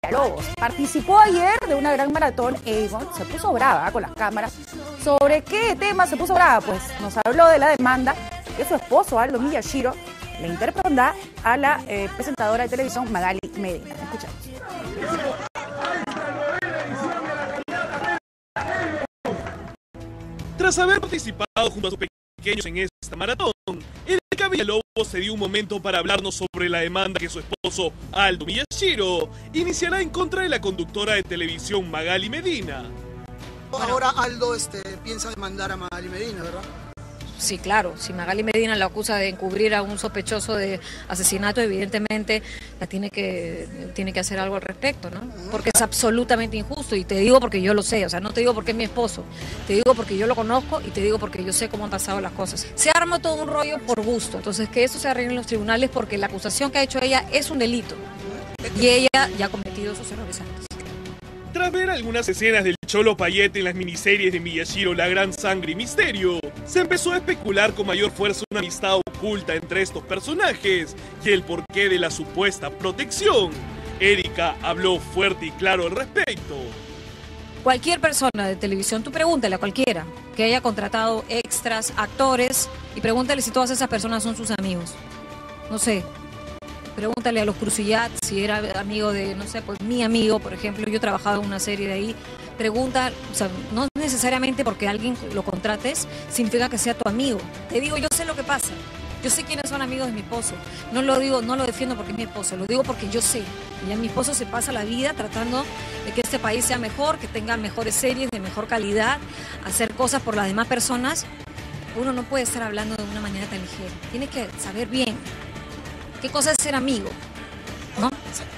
Villalobos participó ayer de una gran maratón Avon, se puso brava con las cámaras. ¿Sobre qué tema se puso brava? Pues nos habló de la demanda que su esposo, Aldo Miyashiro, le interpondrá a la presentadora de televisión Magali Medina. Escuchamos. Tras haber participado junto a sus pequeños en esta maratón, Erika Villalobos se dio un momento para hablarnos sobre la demanda que su esposo, Aldo Miyashiro, iniciará en contra de la conductora de televisión Magali Medina. Ahora Aldo piensa demandar a Magali Medina, ¿verdad? Sí, claro. Si Magali Medina la acusa de encubrir a un sospechoso de asesinato, evidentemente la tiene que hacer algo al respecto, ¿no? Porque es absolutamente injusto, y te digo porque yo lo sé, o sea, no te digo porque es mi esposo, te digo porque yo lo conozco y te digo porque yo sé cómo han pasado las cosas. Se arma todo un rollo por gusto, entonces que eso se arregle en los tribunales porque la acusación que ha hecho ella es un delito y ella ya ha cometido esos errores antes. Tras ver algunas escenas del Cholo Payete en las miniseries de Miyashiro La Gran Sangre y Misterio, se empezó a especular con mayor fuerza una amistad oculta entre estos personajes y el porqué de la supuesta protección. Erika habló fuerte y claro al respecto. Cualquier persona de televisión, tú pregúntale a cualquiera que haya contratado extras, actores, y pregúntale si todas esas personas son sus amigos. No sé. Pregúntale a los Crucillat si era amigo de, no sé, pues mi amigo, por ejemplo, yo trabajaba en una serie de ahí. Pregunta, o sea, no necesariamente porque alguien lo contrates significa que sea tu amigo. Te digo, yo sé lo que pasa. Yo sé quiénes son amigos de mi esposo. No lo digo, no lo defiendo porque es mi esposo, lo digo porque yo sé. Y ya mi esposo se pasa la vida tratando de que este país sea mejor, que tenga mejores series de mejor calidad, hacer cosas por las demás personas. Uno no puede estar hablando de una manera tan ligera. Tiene que saber bien qué cosa es ser amigo, ¿no?